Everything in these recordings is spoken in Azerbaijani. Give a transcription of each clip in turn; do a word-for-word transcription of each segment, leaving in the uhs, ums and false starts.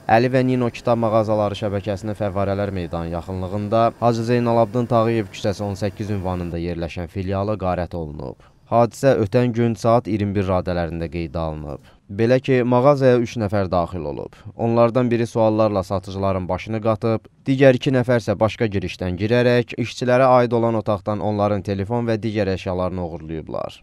Əli və Nino kitab mağazaları şəbəkəsinin Fəvvarələr meydanı yaxınlığında Hacı Zeynalabdin Tağıyev küçəsi on səkkiz ünvanında yerləşən filialı qarət olunub. Hadisə ötən gün saat iyirmi bir radələrində qeydə alınıb. Belə ki, mağazaya üç nəfər daxil olub. Onlardan biri suallarla satıcıların başını qatıb, digər iki nəfər isə başqa girişdən girərək işçilərə aid olan otaqdan onların telefon və digər əşyalarını oğurlayıblar.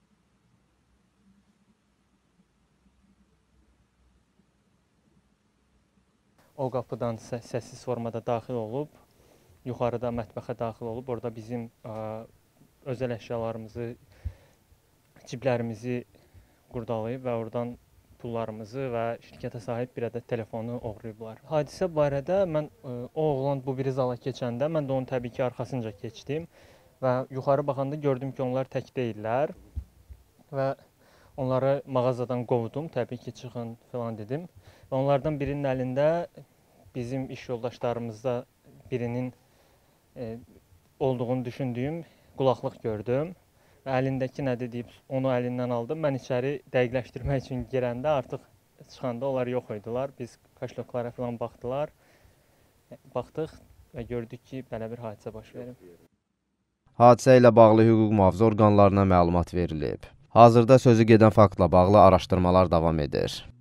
O qapıdan səssiz formada daxil olub, yuxarıda mətbəxə daxil olub, orada bizim ə, özəl əşyalarımızı, ciblərimizi qurdalayıb və oradan pullarımızı və şirkətə sahib bir ədəd telefonu oğurlayıblar. Hadisə barədə mən ə, o oğlan bu biri zala keçəndə mən də onun təbii ki arxasınca keçdim və yuxarı baxanda gördüm ki, onlar tək deyirlər və onları mağazadan qovdum, təbii ki çıxın falan dedim. Və onlardan birinin əlində bizim iş yoldaşlarımızda birinin e, olduğunu düşündüyüm qulaqlıq gördüm. Və əlindəki nədir deyib onu əlindən aldım. Mən içəri dəqiqləşdirmək üçün girəndə artıq çıxanda onlar yox idilər. Biz kaşloklara falan baxdılar. Baxdıq və gördük ki, belə bir hadisə baş verib. Hadisə ilə bağlı hüquq mühafizə orqanlarına məlumat verilib. Hazırda sözü gedən faktla bağlı araşdırmalar davam edir.